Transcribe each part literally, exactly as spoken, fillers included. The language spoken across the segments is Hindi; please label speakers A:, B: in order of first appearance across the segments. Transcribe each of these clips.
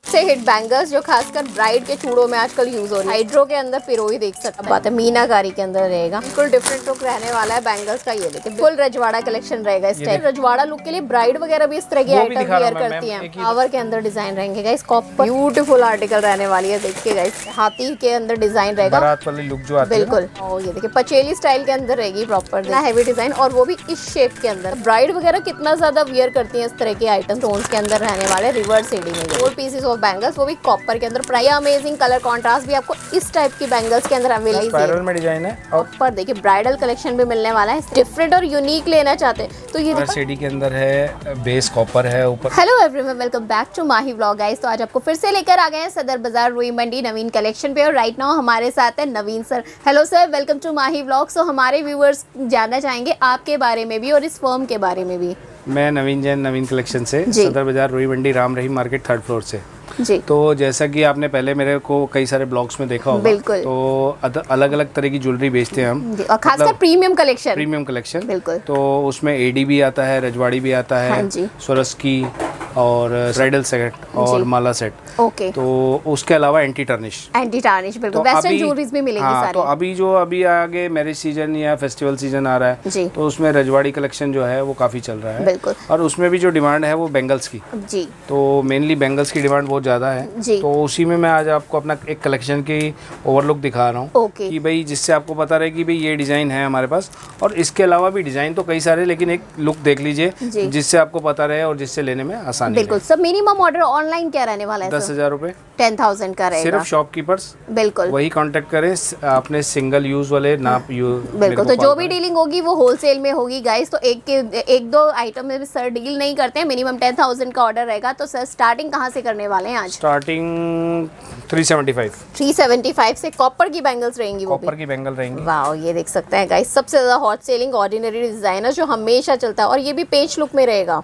A: से हिट बैंगल्स जो खासकर ब्राइड के चूड़ों में आजकल यूज हो रही है। हाइड्रो के अंदर पिरोई देख सकते हैं, बात है मीनाकारी के अंदर रहेगा, बिल्कुल डिफरेंट लुक रहने वाला है बैंगल्स का। ये देखिए फुल रजवाड़ा कलेक्शन रहेगा इस टाइप। रजवाड़ा लुक के लिए ब्राइड वगैरह भी इस तरह की आइटम वेयर करती हैं। फ्लावर के अंदर डिजाइन रहेंगे गाइस, कॉपर ब्यूटीफुल आर्टिकल रहने वाली है। देखिए गाइस हाथी के अंदर डिजाइन रहेगा,
B: बारात वाली लुक जो आती है
A: बिल्कुल। और ये देखिए पचेली स्टाइल के अंदर रहेगी प्रॉपर हैवी डिजाइन, और वो भी इस शेप के अंदर। ब्राइड वगैरह कितना ज्यादा वियर करती हैं इस तरह के आइटम। स्टोन्स के अंदर रहने वाले रिवर्स एडी में फोर पीसेस ऑफ बैंगल्स, वो भी कॉपर के अंदर। प्राइस अमेजिंग कलर कॉन्ट्रास्ट भी आपको इस टाइप की बैंगल्स के अंदर अवेलेबल
B: स्पाइरल में डिजाइन है।
A: और ऊपर देखिए ब्राइडल कलेक्शन भी मिलने वाला है। डिफरेंट और यूनिक लेना चाहते हैं तो ये
B: एडी के अंदर है, बेस कॉपर है ऊपर।
A: Hello everyone, welcome back to Mahi vlog guys. तो आज आपको फिर से लेकर आ गए हैं सदर बाजार रुई मंडी नवीन कलेक्शन पे, और राइट नाउ हमारे साथ है Naveen sir. Hello sir, welcome to Mahi vlog. So हमारे व्यूअर्स जानना चाहेंगे आपके बारे में भी और इस फर्म के बारे में भी।
B: मैं नवीन जैन, नवीन कलेक्शन से, Sadar Bazaar Rui Mandi Ram Rahim market third floor से
A: जी।
B: तो जैसा कि आपने पहले मेरे को कई सारे ब्लॉग्स में देखा होगा,
A: बिल्कुल।
B: तो अलग अलग तरह की ज्वेलरी बेचते हैं हम,
A: और खासकर मतलब प्रीमियम कलेक्शन।
B: प्रीमियम कलेक्शन
A: बिल्कुल।
B: तो उसमें एडी भी आता है, रजवाड़ी भी आता है,
A: हाँ
B: स्वरस की और ब्राइडल सेट और माला सेट।
A: ओके।
B: तो उसके अलावा एंटी टर्निश
A: एंटी टर्निश बिल्कुल, तो वेस्टर्न ज्वेलरीज भी मिलेगी
B: हाँ,
A: सारी।
B: तो अभी जो अभी आगे मैरिज सीजन या फेस्टिवल सीजन आ रहा है
A: जी।
B: तो उसमें रजवाड़ी कलेक्शन जो है वो काफी चल रहा है।
A: बिल्कुल।
B: और उसमें भी जो डिमांड है वो बेंगल्स की
A: जी,
B: तो मेनली बेंगल्स की डिमांड बहुत ज़्यादा है
A: जी।
B: तो उसी में मैं आज आपको अपना एक कलेक्शन की ओवरलुक दिखा रहा हूँ।
A: ओके।
B: कि भाई जिससे आपको पता रहे कि भाई ये डिज़ाइन है हमारे पास, और इसके अलावा भी डिज़ाइन तो कई सारे, लेकिन एक लुक देख लीजिए जिससे आपको पता रहे और जिससे लेने में आसानी।
A: बिल्कुल। सब मिनिमम ऑर्डर ऑनलाइन क्या रहने वाला है?
B: दस हजार रुपए
A: टेन थाउजेंड का रहेगा
B: सिर्फ शॉपकीपर्स।
A: बिल्कुल
B: वही कांटेक्ट करें अपने सिंगल यूज वाले नाप यूज।
A: बिल्कुल। तो जो भी डीलिंग होगी वो होलसेल में होगी गाइस। तो एक के एक दो आइटम में भी सर डील नहीं करते हैं, मिनिमम टेन थाउजेंड का ऑर्डर रहेगा। तो सर स्टार्टिंग कहाँ से करने वाले हैं आज?
B: Starting three seventy five
A: three seventy five से कॉपर की बैंगल्स रहेंगी। वो
B: कॉपर की बैंगल रहेंगी।
A: वाह, ये देख सकते हैं गाइस, सबसे ज्यादा हॉट सेलिंग ऑर्डिनरी डिजाइनर जो हमेशा चलता है, और ये भी पेच लुक में रहेगा।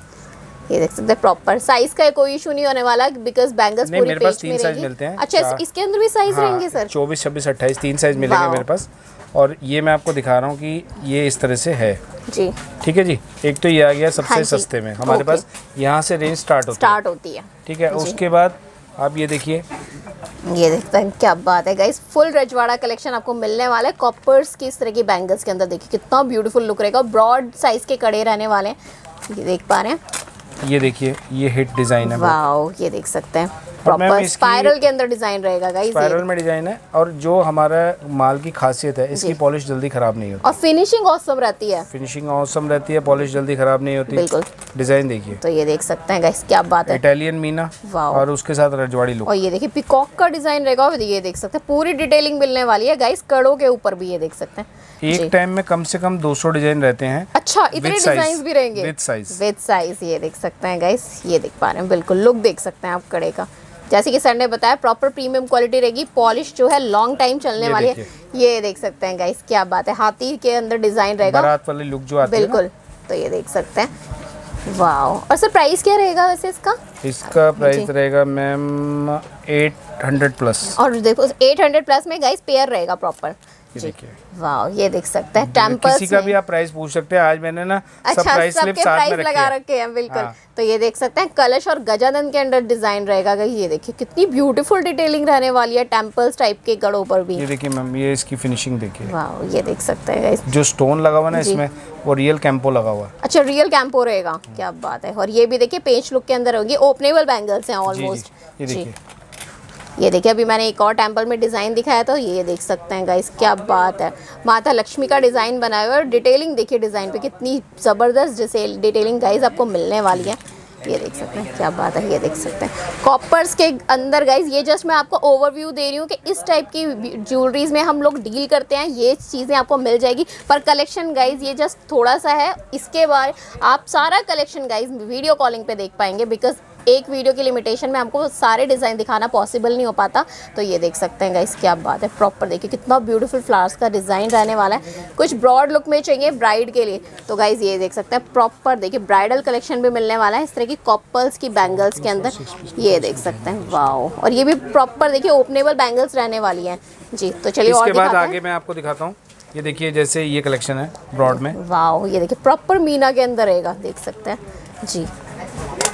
A: ये देख सकते हैं प्रॉपर साइज का कोई इशू नहीं होने वाला, बिकॉज बैंगल्स पूरी
B: मेरे पास
A: पेच
B: तीन
A: में
B: साइज
A: रहेगी।
B: मिलते हैं।
A: अच्छा, इसके अंदर भी साइज
B: हाँ,
A: रहेंगे सर?
B: चौबीस छब्बीस अट्ठाईस तीन साइज मिलेंगे मेरे पास। और ये मैं आपको दिखा रहा हूँ कि ये इस तरह से है जी। ठीक है जी। एक तो ये आ गया सबसे
A: हाँ
B: सस्ते में हमारे पास, यहाँ से रेंज स्टार्ट होती
A: स्टार्ट होती है।
B: ठीक है। उसके बाद आप ये देखिए,
A: ये देखते हैं क्या बात है गाइस, फुल रजवाड़ा कलेक्शन आपको मिलने वाला है कॉपर्स की इस तरह की बैंगल्स के अंदर। देखिए कितना ब्यूटीफुल लुक रहेगा, ब्रॉड साइज के कड़े रहने वाले हैं। ये देख पा रहे हैं,
B: ये देखिए ये हिट डिजाइन है।
A: वाओ, ये देख सकते हैं प्रॉपर स्पाइरल के अंदर डिजाइन रहेगा गाइस।
B: स्पाइरल में डिजाइन है, और जो हमारा माल की खासियत है इसकी पॉलिश जल्दी खराब नहीं होती,
A: और फिनिशिंग ऑसम रहती है।
B: फिनिशिंग ऑसम रहती है, पॉलिश जल्दी खराब नहीं होती।
A: बिल्कुल।
B: डिजाइन देखिए,
A: तो ये देख सकते हैं गाइस क्या बात है,
B: इटालियन मीना और उसके साथ रजवाड़ी लुक।
A: और ये देखिए पिकॉक का डिजाइन रहेगा, और ये देख सकते हैं पूरी डिटेलिंग मिलने वाली है गाइस, कड़ों के ऊपर भी। ये देख सकते हैं
B: एक टाइम में कम से कम दो सौ डिजाइन रहते हैं।
A: अच्छा, इतने डिजाइन भी रहेंगे
B: विद साइज।
A: विद साइज ये देख सकते हैं गाइस, ये देख पा रहे हैं बिल्कुल लुक देख सकते हैं आप कड़े का। जैसे कि सर ने बताया प्रॉपर प्रीमियम क्वालिटी रहेगी, पॉलिश जो है लॉन्ग टाइम चलने वाली है। ये देख सकते हैं गाइस क्या बात है, हाथी के अंदर डिजाइन रहेगा,
B: बारात वाली लुक जो आती है
A: बिल्कुल। तो ये देख सकते हैं, वाओ। और सर प्राइस क्या रहेगा वैसे इसका?
B: इसका प्राइस रहेगा मैम एट हंड्रेड प्लस।
A: और देखो एट हंड्रेड प्लस में गाइस पेयर रहेगा प्रॉपर। वाओ, ये देख सकते हैं टेम्पल्स।
B: किसी का भी आप प्राइस पूछ सकते हैं, आज मैंने ना
A: अच्छा,
B: सब प्राइस स्लिप साथ
A: प्राइस
B: में रखे
A: लगा रखे हैं बिल्कुल।
B: हाँ।
A: तो ये देख सकते हैं कलश और गजानन के अंदर डिजाइन रहेगा। ये देखिए कितनी ब्यूटीफुल डिटेलिंग रहने वाली है, टेम्पल्स टाइप के गड़ों पर भी।
B: ये देखिए मैम, ये इसकी फिनिशिंग देखिए।
A: वाओ, ये देख सकते हैं गाइस,
B: जो स्टोन लगा हुआ ना इसमें वो रियल कैंपो लगा हुआ है।
A: अच्छा, रियल कैंपो रहेगा, क्या बात है। और ये भी देखिए पेच लुक के अंदर होगी, ओपनेबल बैंगल्स हैं ऑलमोस्ट।
B: ये देखिए,
A: ये देखिए अभी मैंने एक और टेम्पल में डिज़ाइन दिखाया, तो ये देख सकते हैं गाइस क्या बात है, माता लक्ष्मी का डिज़ाइन बनाया हुआ है। और डिटेलिंग देखिए डिज़ाइन पे कितनी ज़बरदस्त जैसे डिटेलिंग गाइस आपको मिलने वाली है। ये देख सकते हैं क्या बात है, ये देख सकते हैं कॉपर्स के अंदर गाइस। ये जस्ट मैं आपको ओवरव्यू दे रही हूँ कि इस टाइप की ज्वेलरीज में हम लोग डील करते हैं, ये चीज़ें आपको मिल जाएगी। पर कलेक्शन गाइस ये जस्ट थोड़ा सा है, इसके बाद आप सारा कलेक्शन गाइस वीडियो कॉलिंग पे देख पाएंगे, बिकॉज एक वीडियो की लिमिटेशन में हमको सारे डिज़ाइन दिखाना पॉसिबल नहीं हो पाता। तो ये देख सकते हैं गाइस क्या बात है, प्रॉपर देखिए कितना ब्यूटीफुल फ्लावर्स का डिज़ाइन रहने वाला है। कुछ ब्रॉड लुक में चाहिए ब्राइड के लिए तो गाइस ये देख सकते हैं प्रॉपर देखिए ब्राइडल कलेक्शन भी मिलने वाला है इस तरह की कॉपर्स की बैंगल्स के अंदर। ये देख सकते हैं वाओ, और ये भी प्रॉपर देखिए ओपनेबल बैंगल्स रहने वाली हैं जी। तो चलिए और
B: इसके बाद आगे मैं आपको दिखाता हूँ। ये देखिए जैसे ये कलेक्शन है ब्रॉड में,
A: वाओ, ये देखिए प्रॉपर मीना के अंदर रहेगा, देख सकते हैं जी।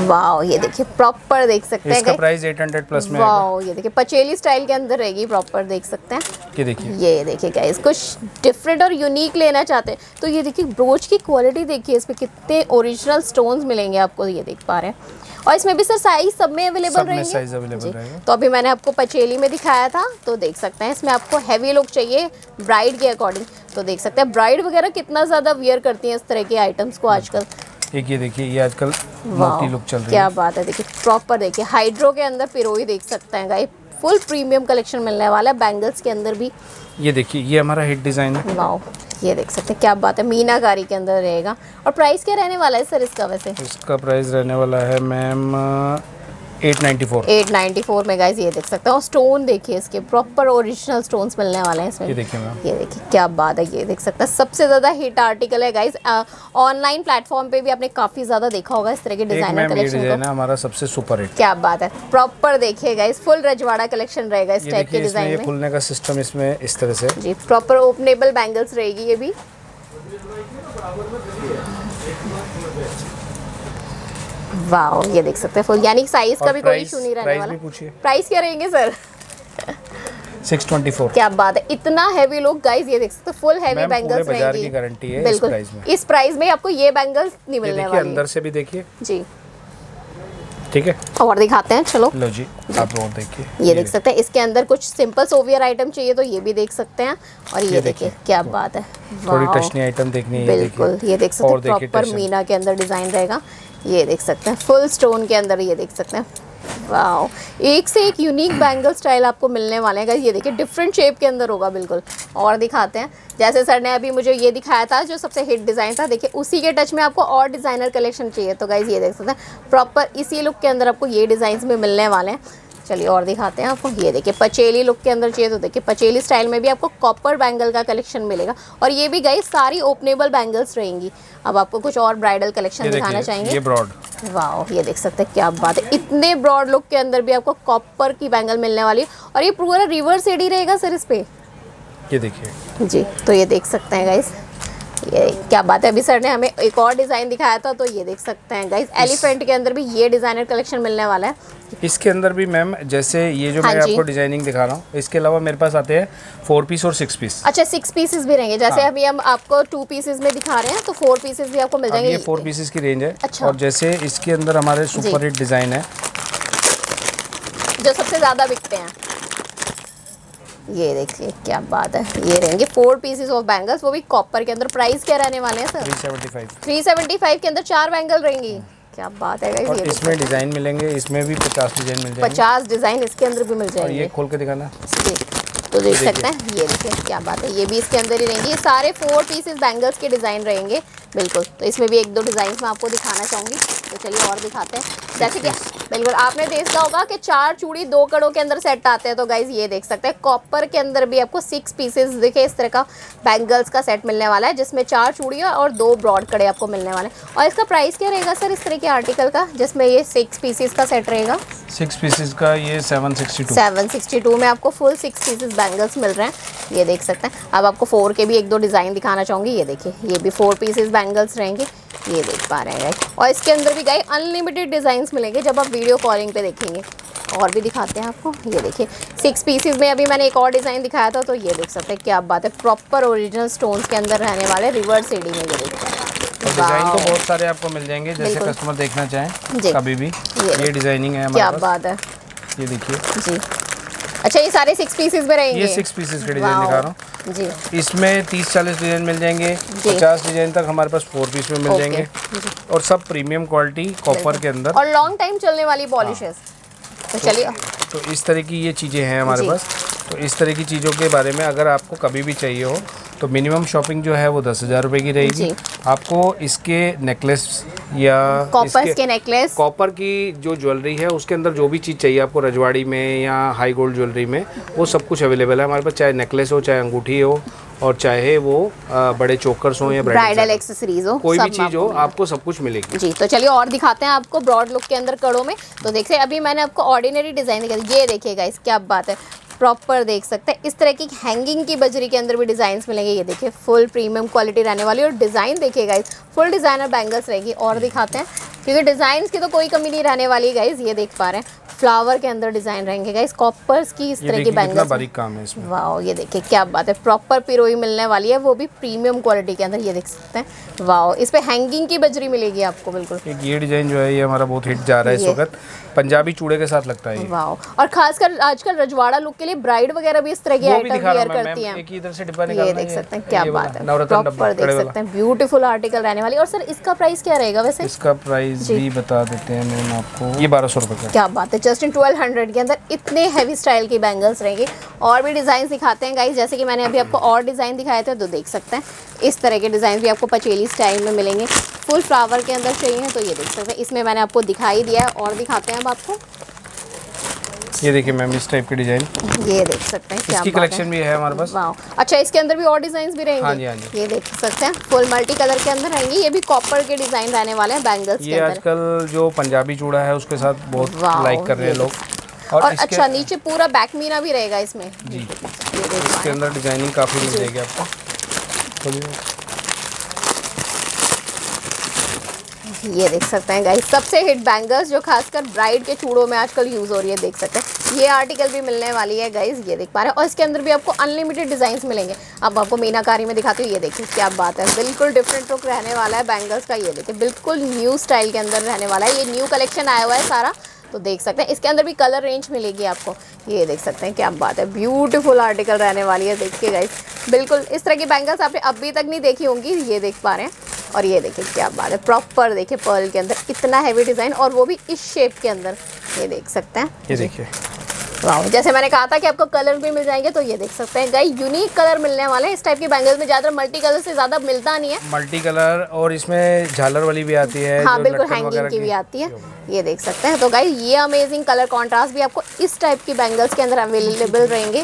A: वाओ, ये देखिए प्रॉपर देख सकते हैं।
B: इसका प्राइस आठ सौ प्लस में
A: वाओ, ये देखिए पचेली स्टाइल के अंदर रहेगी, प्रॉपर देख सकते हैं।
B: ये देखिए,
A: ये देखिए गाइस, कुछ डिफरेंट और यूनिक लेना चाहते हैं तो ये देखिए ब्रोच की क्वालिटी देखिए, इस पे कितने ओरिजिनल स्टोन्स मिलेंगे आपको, ये देख पा रहे हैं। और इसमें भी सर साइज सब में अवेलेबल रहेंगे।
B: साइज अवेलेबल रहेगा।
A: तो अभी मैंने आपको पचेली में दिखाया था, तो देख सकते हैं इसमें आपको हैवी लुक चाहिए ब्राइड के अकॉर्डिंग, तो देख सकते हैं ब्राइड वगैरह कितना ज़्यादा वियर करती हैं इस तरह के आइटम्स को आजकल।
B: एक ये देखिए, ये आजकल मोटी लुक चल रही है।
A: क्या बात है, देखिए प्रॉपर देखिए हाइड्रो के अंदर पिरोई देख सकते हैं गाइस, फुल प्रीमियम कलेक्शन मिलने वाला है बैंगल्स के अंदर भी।
B: ये देखिए, ये हमारा हिट डिज़ाइन है।
A: वाओ, ये देख सकते हैं, क्या बात है, मीनाकारी के अंदर रहेगा। और प्राइस क्या रहने वाला है सर इसका वैसे?
B: इसका प्राइस रहने वाला है मैम आठ नाइन्टी फोर।
A: आठ नाइन्टी फोर में गाइस, ये देख सकते हैं। और स्टोन देखिए इसके प्रॉपर ओरिजिनल स्टोन्स मिलने वाले हैं इसमें।
B: ये देखिए मैम,
A: ये देखिए क्या बात है, ये देख सकते हैं सबसे ज़्यादा हिट आर्टिकल है गाइस। ऑनलाइन प्लेटफॉर्म पे भी आपने काफ़ी ज़्यादा देखा होगा इस तरह के डिजाइनर कलेक्शन को।
B: हमारा सबसे सुपर हिट।
A: क्या बात है, प्रॉपर देखिए गाइस, फुल रजवाड़ा कलेक्शन रहेगा इस टाइप के डिजाइन में।
B: ये खुलने का सिस्टम इसमें इस तरह से
A: जी, प्रॉपर ओपनेबल बैंगल्स रहेगी ये भी। वाओ, ये देख सकते हैं फुल, यानी साइज का भी कोई इशू नहीं रहने वाला। प्राइस क्या रहेंगे सर?
B: छह सौ चौबीस।
A: क्या बात है, इतना हैवी लुक गाइस, ये देख सकते हैं फुल हैवी बैंगल्स रहेंगी।
B: बाजार की गारंटी है
A: बिल्कुल,
B: इस प्राइस में।
A: इस प्राइस में आपको ये बैंगल्स नहीं मिलने वाली।
B: अंदर से भी देखिए
A: जी,
B: ठीक है।
A: और दिखाते हैं, चलो
B: लो जी, आप और देखिए।
A: ये देख सकते हैं, इसके अंदर कुछ सिंपल सोवियर आइटम चाहिए तो ये भी देख सकते हैं। और ये देखिए क्या बात है,
B: थोड़ी टचनी आइटम देखनी है।
A: बिल्कुल, ये देख सकते हैं प्रॉपर मीना के अंदर डिजाइन रहेगा। ये देख सकते हैं फुल स्टोन के अंदर, ये देख सकते हैं। वाओ, एक से एक यूनिक बैंगल स्टाइल आपको मिलने वाले हैं। ये देखिए डिफरेंट शेप के अंदर होगा बिल्कुल। और दिखाते हैं, जैसे सर ने अभी मुझे ये दिखाया था जो सबसे हिट डिज़ाइन था, देखिए उसी के टच में आपको और डिज़ाइनर कलेक्शन चाहिए तो गाइज ये देख सकते हैं प्रॉपर इसी लुक के अंदर आपको ये डिज़ाइंस में मिलने वाले हैं। चलिए और दिखाते हैं आपको, ये देखिए पचेली लुक के अंदर चाहिए तो देखिए पचेली स्टाइल में भी आपको कॉपर बैंगल का कलेक्शन मिलेगा। और ये भी गाइस सारी ओपनेबल बैंगल्स रहेंगी। अब आपको कुछ और ब्राइडल कलेक्शन दिखाना चाहेंगे।
B: ये ब्रॉड,
A: वाओ, ये देख सकते हैं क्या बात है, इतने ब्रॉड लुक के अंदर भी आपको कॉपर की बैंगल मिलने वाली है। और ये पूरा रिवर्स एडी रहेगा सर इस पे,
B: ये देखिए
A: जी। तो ये देख सकते हैं गाइस, ये क्या बात है, अभी सर ने हमें एक और डिज़ाइन दिखाया था तो ये देख सकते हैं गाइस एलिफेंट के अंदर भी ये डिज़ाइनर कलेक्शन मिलने वाला है।
B: इसके अंदर भी मैम जैसे ये जो
A: हाँ
B: मैं आपको डिजाइनिंग दिखा रहा हूँ, इसके अलावा मेरे पास आते हैं फोर पीस और सिक्स पीस।
A: अच्छा, सिक्स पीसेस भी रहेंगे, जैसे
B: हाँ।
A: अभी हम आपको टू पीसेस में दिखा रहे हैं तो फोर पीसेस भी आपको मिल जाएंगे।
B: ये फोर पीसेस की रेंज है।
A: अच्छा।
B: और जैसे इसके अंदर हमारे सुपर हिट डिजाइन है
A: जो सबसे ज़्यादा बिकते हैं, ये देखिए क्या बात है, ये रहेंगे फोर पीसेस ऑफ बैंगल्स, वो भी कॉपर के अंदर। प्राइस क्या रहने वाले हैं sir?
B: Three seventy five.
A: Three seventy five के अंदर चार बैंगल रहेंगी। क्या बात है गाइस,
B: और
A: ये
B: इसमें डिजाइन मिलेंगे, इसमें भी पचास डिजाइन मिल जाएंगे।
A: पचास डिजाइन इसके अंदर भी मिल जाएंगे।
B: ये खोल के दिखाना
A: जी, तो देख सकते हैं, ये देखिए क्या बात है, ये भी इसके अंदर ही रहेंगी। ये सारे फोर पीसेस बैंगल्स के डिज़ाइन रहेंगे बिल्कुल। तो इसमें भी एक दो डिज़ाइन मैं आपको दिखाना चाहूँगी, तो चलिए और दिखाते हैं। जैसे कि बिल्कुल आपने देखा होगा कि चार चूड़ी दो कड़ों के अंदर सेट आते हैं, तो गाइज ये देख सकते हैं कॉपर के अंदर भी आपको सिक्स पीसेस देखिए इस तरह का बैंगल्स का सेट मिलने वाला है, जिसमें चार चूड़ियाँ और दो ब्रॉड कड़े आपको मिलने वाले हैं। और इसका प्राइस क्या रहेगा सर इस तरह के आर्टिकल का जिसमें ये सिक्स पीसेस का सेट रहेगा?
B: सिक्स पीसेस का ये seven sixty two.
A: Seven sixty two में आपको फुल सिक्स पीसेस बैंगल्स मिल रहे हैं, ये देख सकते हैं। अब आपको फोर के भी एक दो डिज़ाइन दिखाना चाहूँगी। ये देखिए, ये भी फोर पीसेस बैंगल्स रहेंगे, ये देख पा रहे हैं। और इसके अंदर भी गाइस अनलिमिटेड डिज़ाइंस मिलेंगे जब आप वीडियो कॉलिंग पे देखेंगे। और भी दिखाते हैं आपको, ये देखिए सिक्स पीसेस में अभी मैंने एक और डिज़ाइन दिखाया था, तो ये देख सकते हैं क्या बात है, प्रॉपर ओरिजिनल स्टोन्स के अंदर रहने वाले रिवर्स एडी में। ये देखिए
B: डिज़ाइन तो बहुत सारे आपको मिल जाएंगे, जैसे कस्टमर देखना चाहें कभी भी। ये डिज़ाइनिंग है हमारे
A: क्या
B: पास।
A: बात है,
B: ये देखिए
A: जी। अच्छा, ये सारे सिक्स पीसेस में रहेंगे?
B: ये सिक्स पीसेस के डिज़ाइन दिखा रहा हूँ
A: जी।
B: इसमें तीस चालीस डिज़ाइन मिल जाएंगे, पचास डिज़ाइन तक हमारे पास फोर पीस में मिल जाएंगे। और सब प्रीमियम क्वालिटी कॉपर के अंदर
A: और लॉन्ग टाइम चलने वाली पॉलिशेस। तो चलिए,
B: तो इस तरह की ये चीज़ें हैं हमारे पास। तो इस तरह की चीज़ों के बारे में अगर आपको कभी भी चाहिए हो तो मिनिमम शॉपिंग जो है वो दस हज़ार रुपये की रहेगी। आपको इसके नेकलेस या
A: कॉपर के नेकलेस,
B: कॉपर की जो ज्वेलरी है उसके अंदर जो भी चीज़ चाहिए आपको रजवाड़ी में या हाई गोल्ड ज्वेलरी में, वो सब कुछ अवेलेबल है हमारे पास। चाहे नेकलेस हो, चाहे अंगूठी हो, और चाहे वो आ, बड़े चोकर्स हो या
A: ब्राइडल एक्सेसरीज हो,
B: कोई भी चीज़ हो, आपको सब कुछ मिलेगी
A: जी। तो चलिए और दिखाते हैं आपको ब्रॉड लुक के अंदर कड़ों में। तो देखिए अभी मैंने आपको ऑर्डिनरी डिज़ाइन दिखाई, ये देखिएगा इस क्या बात है, प्रॉपर देख सकते हैं। इस तरह की हैंगिंग की बजरी के अंदर भी डिजाइन मिलेंगे। ये देखिए फुल प्रीमियम क्वालिटी रहने वाली और डिज़ाइन देखिए गाइस, फुल डिज़ाइनर बैंगल्स रहेगी। और दिखाते हैं क्योंकि डिज़ाइन की तो कोई कमी नहीं रहने वाली गाइस। ये देख पा रहे हैं फ्लावर के अंदर डिजाइन रहेंगे गाइस, कॉपर्स की इस तरह की बैंगल्स,
B: बारीक काम है इसमें।
A: वाओ ये देखिए क्या बात है, प्रॉपर पिरोई मिलने वाली है, वो भी प्रीमियम क्वालिटी के अंदर। ये देख सकते हैं वाओ, इस पे हैंगिंग की बजरी मिलेगी आपको बिल्कुल।
B: एक ये डिजाइन जो है ये हमारा बहुत हिट जा रहा है इस वक्त, पंजाबी चूड़े के साथ लगता है।
A: वाओ, और खासकर आजकल रजवाड़ा लुक के लिए ब्राइड वगैरह भी इस तरह की आइटम वेयर करती हैं।
B: एक इधर से डिब्बा निकालना,
A: ये देख सकते हैं क्या बात है, प्रॉपर देख सकते हैं ब्यूटीफुल आर्टिकल रहने वाली। और सर इसका प्राइस क्या रहेगा वैसे?
B: इसका प्राइस भी बता देते हैं मैम आपको, ये बारह सौ रुपए का।
A: क्या बात है, जस्ट इन ट्वेल्व हंड्रेड के अंदर इतने हैवी स्टाइल की बैंगल्स रहेंगे। और भी डिजाइन दिखाते हैं गाइस, जैसे कि मैंने अभी आपको और डिजाइन दिखाए थे, तो देख सकते हैं इस तरह के डिजाइन भी आपको पचेली स्टाइल में मिलेंगे। फुल फ्लावर के अंदर चाहिए तो ये देख सकते हैं, इसमें मैंने आपको दिखाई दिया है। और दिखाते हैं अब आपको,
B: ये देखिए मैम इस टाइप की डिजाइन,
A: ये देख सकते हैं क्या
B: इसकी कलेक्शन भी है हमारे पास।
A: वाओ, अच्छा इसके अंदर भी और डिजाइन भी रहेंगे।
B: हाँ जी, हाँ जी।
A: ये देख सकते हैं फुल मल्टी कलर के अंदर रहेंगे। ये भी कॉपर के डिजाइन रहने वाले हैं बैंगल्स के
B: ये
A: अंदर।
B: आजकल जो पंजाबी चूड़ा है उसके साथ बहुत लाइक कर रहे हैं लोग।
A: और, और अच्छा नीचे पूरा बैक मीना भी रहेगा इसमें
B: जी। इसके अंदर डिजाइनिंग काफी मिल जाएगी आपको।
A: ये देख सकते हैं गाइस, सबसे हिट बैंगल्स जो खासकर ब्राइड के चूड़ों में आजकल यूज हो रही है, देख सकते हैं ये आर्टिकल भी मिलने वाली है गाइस। ये देख पा रहे हैं, और इसके अंदर भी आपको अनलिमिटेड डिजाइंस मिलेंगे। अब आपको मीनाकारी में दिखाती हूँ, ये देखिए क्या बात है, बिल्कुल डिफरेंट लुक रहने वाला है बैंगल्स का। ये देखिए बिल्कुल न्यू स्टाइल के अंदर रहने वाला है, ये न्यू कलेक्शन आया हुआ है सारा, तो देख सकते हैं इसके अंदर भी कलर रेंज मिलेगी आपको। ये देख सकते हैं क्या बात है, ब्यूटीफुल आर्टिकल रहने वाली है। देखिए गाइस बिल्कुल इस तरह की बैंगल्स आपने अभी तक नहीं देखी होंगी, ये देख पा रहे हैं। और ये देखिए क्या बात है, प्रॉपर देखिए पर्ल के अंदर इतना हैवी डिजाइन, और वो भी इस शेप के अंदर। ये देख सकते हैं,
B: ये देखिए
A: वाह, जैसे मैंने कहा था कि आपको कलर भी मिल जाएंगे, तो ये देख सकते हैं गाइस यूनिक कलर मिलने वाले हैं। इस टाइप की बैंगल्स में ज़्यादा मल्टी कलर से ज़्यादा मिलता नहीं है।
B: मल्टी कलर, और इसमें झालर वाली भी आती है।
A: हाँ बिल्कुल, हैंगिंग की भी आती है। ये देख सकते हैं, तो गाइस ये अमेजिंग कलर कॉन्ट्रास्ट भी आपको इस टाइप की बैंगल्स के अंदर अवेलेबल रहेंगे।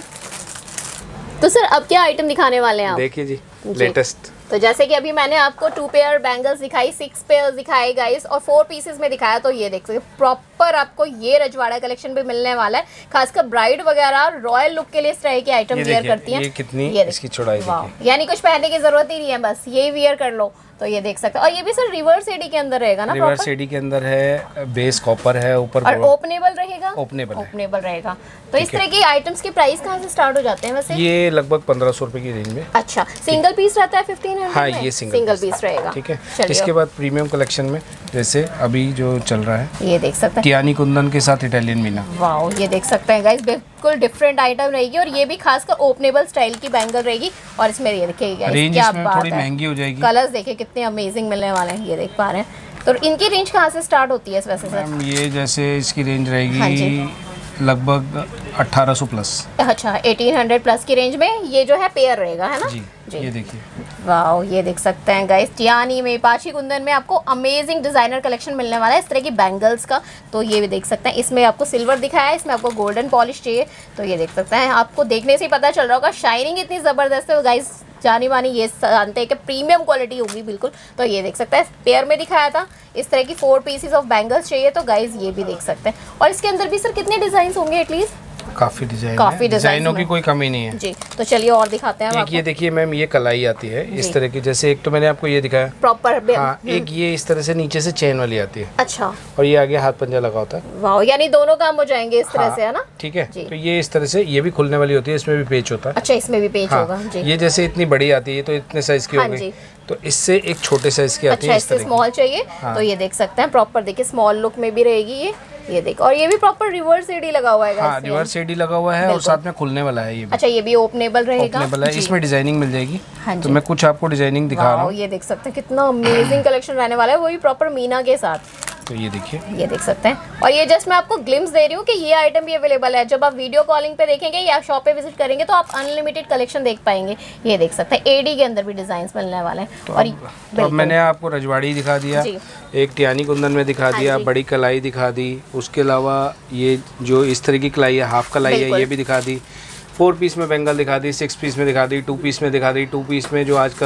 A: तो सर अब क्या आइटम दिखाने वाले हैं आप?
B: देखिए जी, लेटेस्ट।
A: तो जैसे कि अभी मैंने आपको टू पेयर बैंगल्स दिखाई, सिक्स पेयर दिखाए गाइस, और फोर पीसेस में दिखाया, तो ये देख सकते प्रॉपर आपको ये रजवाड़ा कलेक्शन भी मिलने वाला है। खासकर ब्राइड वगैरह रॉयल लुक के लिए इस तरह के आइटम वियर करती हैं।
B: ये कितनी ये इसकी चौड़ाई देखिए,
A: यानी कुछ पहनने की जरूरत ही नहीं है, बस ये वियर कर लो, तो ये देख सकते हैं। और ये भी सर रिवर्स एडी के अंदर रहेगा ना?
B: रिवर्स एडी के अंदर है, बेस कॉपर है, ऊपर
A: और ओपनेबल रहेगा।
B: ओपनेबल
A: ओपनेबल रहेगा। तो इस तरह की आइटम्स के प्राइस कहाँ से स्टार्ट हो जाते हैं वैसे?
B: ये लगभग पंद्रह सौ रुपए की रेंज में।
A: अच्छा, सिंगल पीस रहता है फिफ्टीन हंड्रेड?
B: हाँ ये सिंगल
A: सिंगल पीस रहेगा,
B: ठीक है। इसके बाद प्रीमियम कलेक्शन में जैसे अभी जो चल रहा है,
A: ये देख सकते हैं
B: कियानी कुंदन के साथ इटालियन मीना।
A: वाओ, ये देख सकते हैं गाइस बिल्कुल डिफरेंट आइटम रहेगी, और ये भी खासकर ओपनेबल स्टाइल की बैंगल रहेगी। और इसमें ये देखिए
B: रेंज
A: क्या
B: इसमें
A: बात
B: थोड़ी
A: है,
B: महंगी हो जाएगी।
A: कलर्स देखिए कितने अमेजिंग मिलने वाले हैं, ये देख पा रहे हैं। तो इनकी रेंज कहाँ से स्टार्ट होती है वैसे सर?
B: मैम ये जैसे इसकी रेंज रहेगी
A: हाँ
B: लगभग अठारह सौ प्लस।
A: अच्छा, अठारह सौ प्लस की रेंज में ये जो है पेयर रहेगा, है ना?
B: जी, जी। ये देखिए
A: वाओ, ये देख सकते हैं गाइस, टियानी में, पाची कुंदन में आपको अमेजिंग डिजाइनर कलेक्शन मिलने वाला है इस तरह की बैंगल्स का। तो ये भी देख सकते हैं, इसमें आपको सिल्वर दिखाया है, इसमें आपको गोल्डन पॉलिश चाहिए, तो ये देख सकते हैं। आपको देखने से ही पता चल रहा होगा, शाइनिंग इतनी ज़बरदस्त है गाइस, जानी मानी ये जानते हैं कि प्रीमियम क्वालिटी होगी बिल्कुल। तो ये देख सकते हैं, पेयर में दिखाया था, इस तरह की फोर पीसेस ऑफ बैंगल्स चाहिए तो गाइस ये भी देख सकते हैं। और इसके अंदर भी सर कितने डिजाइन होंगे एटलीस्ट?
B: काफी डिजाइन,
A: काफी
B: डिजाइनों की कोई कमी नहीं है
A: जी। तो चलिए और दिखाते हैं।
B: एक ये देखिए मैम, ये कलाई आती है इस तरह की, जैसे एक तो मैंने आपको ये दिखाया
A: प्रॉपर।
B: हाँ, एक ये इस तरह से नीचे से चेन वाली आती है।
A: अच्छा,
B: और ये आगे हाथ पंजा लगा होता है।
A: वाओ, यानी दोनों काम हो जाएंगे इस तरह
B: हाँ,
A: से, है ना?
B: ठीक है। तो ये इस तरह से ये भी खुलने वाली होती है, इसमें भी पेच होता है।
A: अच्छा, इसमें भी पेच
B: हाँ,
A: होगा जी।
B: ये जैसे इतनी बड़ी आती है तो इतने साइज की हो गई, तो इससे एक छोटे साइज की आती है।
A: अच्छा, इससे स्मॉल चाहिए तो ये देख सकते हैं, प्रॉपर देखिए स्मॉल लुक में भी रहेगी ये ये देख। और ये भी प्रॉपर रिवर्स एडी लगा हुआ है।
B: हाँ, रिवर्स एडी लगा हुआ है, और साथ में खुलने वाला है ये भी।
A: अच्छा, ये भी ओपनेबल रहेगा।
B: ओपनेबल है, इसमें डिजाइनिंग मिल जाएगी।
A: हाँ,
B: तो मैं कुछ आपको डिजाइनिंग दिखा रहा हूँ।
A: ये देख सकते हैं कितना अमेजिंग कलेक्शन रहने वाला है, वो भी प्रॉपर मीना के साथ।
B: तो ये देखिए,
A: ये देख सकते हैं। और ये जस्ट मैं आपको ग्लिम्स दे रही हूँ कि ये आइटम भी अवेलेबल है। जब आप वीडियो कॉलिंग पे देखेंगे या शॉप पे विजिट करेंगे तो आप अनलिमिटेड कलेक्शन देख पाएंगे। ये देख सकते हैं, एडी के अंदर भी डिजाइन मिलने वाले हैं।
B: तो
A: और
B: अब, तो अब मैंने आपको रजवाड़ी दिखा दिया, एक टियानी कुंदन में दिखा दिया, बड़ी कलाई दिखा दी, उसके अलावा ये जो इस तरह की कलाई है, हाफ कलाई है, ये भी दिखा दी। फोर पीस में बेंगल दिखा दी, सिक्स पीस में दिखा दी, टू पीस में दिखा दी। टू पीस में जो आजकल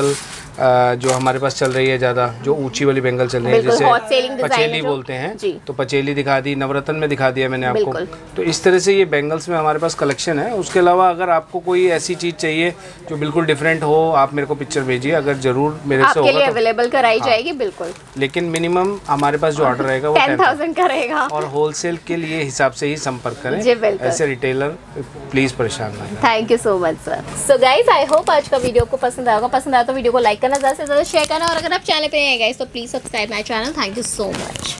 B: जो हमारे पास चल रही है ज़्यादा, जो ऊंची वाली बैंगल चल रही है,
A: बिल्कुल, hot selling
B: जैसे
A: design है
B: पचेली
A: जो।
B: बोलते हैं,
A: जी।
B: तो पचेली दिखा दी, नवरत्न में दिखा दिया मैंने आपको।
A: बिल्कुल।
B: तो इस तरह से ये बैंगल्स में हमारे पास कलेक्शन है। उसके अलावा अगर आपको कोई ऐसी चीज़ चाहिए जो बिल्कुल डिफरेंट हो, आप मेरे को पिक्चर भेजिए, अगर ज़रूर मेरे से
A: आपके
B: होगा
A: लिए
B: तो।
A: अवेलेबल कराई जाएगी बिल्कुल।
B: लेकिन मिनिमम हमारे पास जो ऑर्डर रहेगा वो
A: टेन थाउजेंड का रहेगा।
B: और होलसेल के लिए हिसाब से ही संपर्क करें।
A: जी, बिल्कुल।
B: ऐसे रिटेलर प्लीज़ परेशान ना करें।
A: Thank you so much sir. So guys, I hope आज का वीडियो आपको पसंद आएगा। पसंद आया तो वीडियो को लाइक करना, ज़्यादा से ज़्यादा शेयर करना, और अगर आप चैनल पे नए हैं गाइस तो please subscribe my channel. Thank you so much.